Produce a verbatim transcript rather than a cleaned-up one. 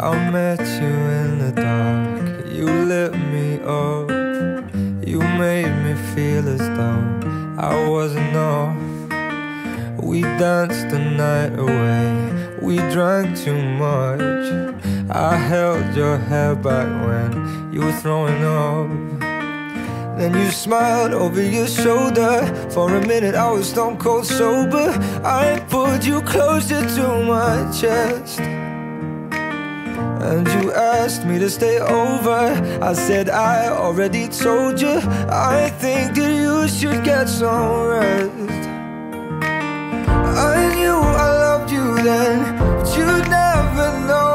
I met you in the dark, you lit me up. You made me feel as though I wasn't off. We danced the night away, we drank too much. I held your hair back when you were throwing up. Then you smiled over your shoulder. For a minute I was stone cold sober. I pulled you closer to my chest, and you asked me to stay over. I said I already told you, I think that you should get some rest. I knew I loved you then, but you'd never know.